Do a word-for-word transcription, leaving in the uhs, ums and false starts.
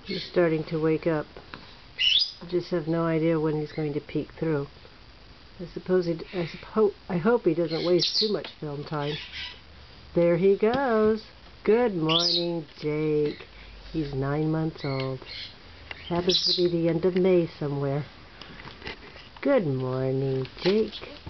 He's starting to wake up. I just have no idea when he's going to peek through. I suppose he, I suppose, I hope he doesn't waste too much film time. There he goes. Good morning, Jake. He's nine months old. Happens to be the end of May somewhere. Good morning, Jake.